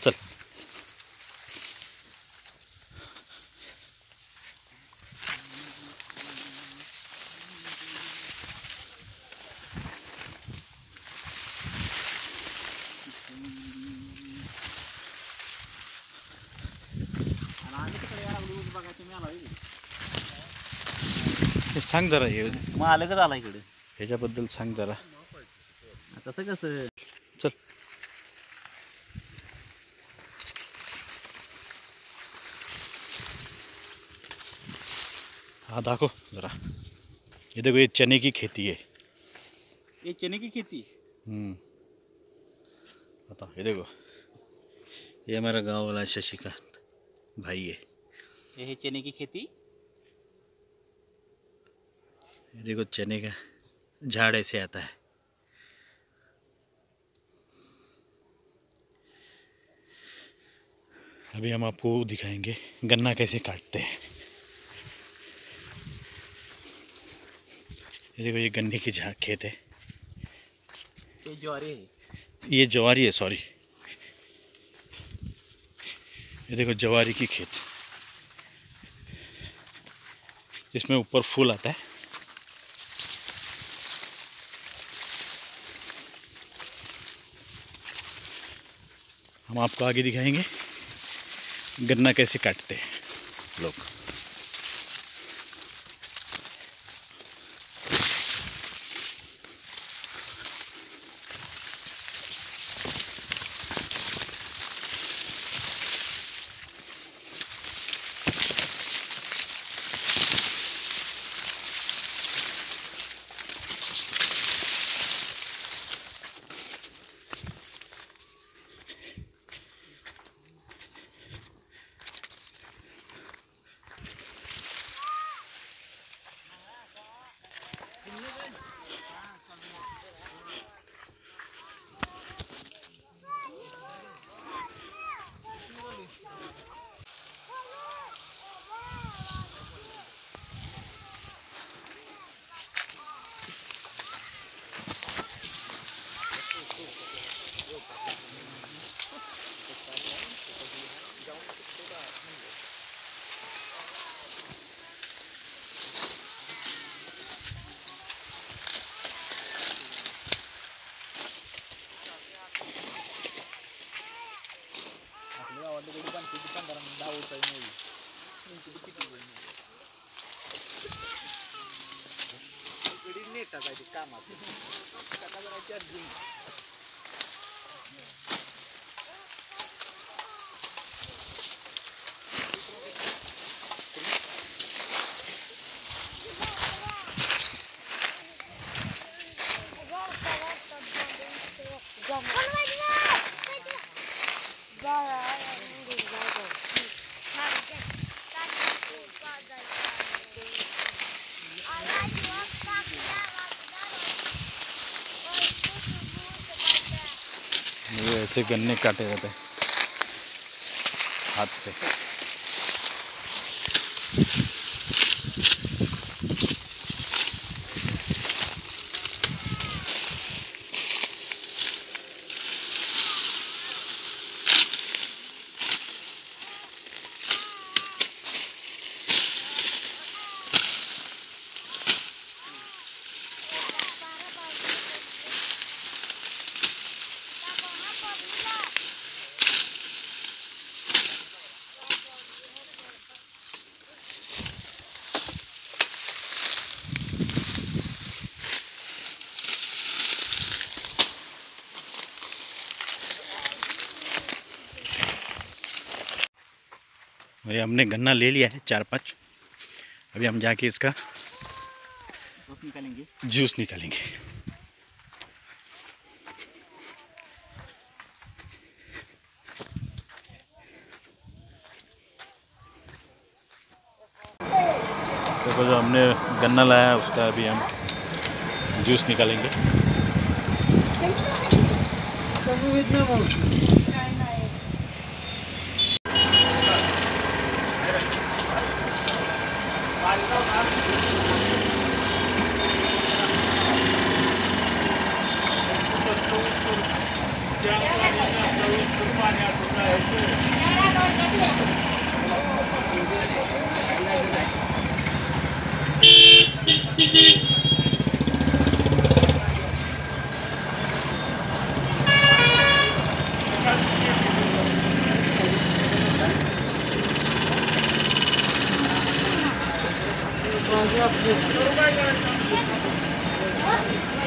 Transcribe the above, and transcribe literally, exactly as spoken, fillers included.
चल हे सांग जरा, हे मग आलं का झाला इकडे ह्याच्याबद्दल सांग जरा. तसं कसं. चल हाँ दाखो जरा. ये देखो, ये चने की खेती है. ये चने की खेती. हम्म बताओ. ये देखो, ये हमारा गांव वाला शशि का भाई है. ये है चने की खेती. ये देखो, चने का झाड़ ऐसे आता है. अभी हम आपको दिखाएंगे गन्ना कैसे काटते हैं. ये देखो, ये गन्ने की झाड़ खेत है. ये ज्वारी है. ये जवारी है, सॉरी. ये देखो, जवारी की खेत. इसमें ऊपर फूल आता है. हम आपको आगे दिखाएंगे गन्ना कैसे काटते हैं लोग. ये ऐसे गन्ने काटे जाते हैं हाथ से. भाई हमने गन्ना ले लिया है चार पाँच. अभी हम जाके इसका निकालेंगे, जूस निकालेंगे. देखो, जो हमने गन्ना लाया है उसका अभी हम जूस निकालेंगे. करू काय करायचं?